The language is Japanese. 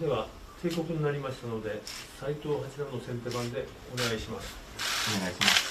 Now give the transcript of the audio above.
では定刻になりましたので、斉藤八段の先手番でお願いします。 お願いします。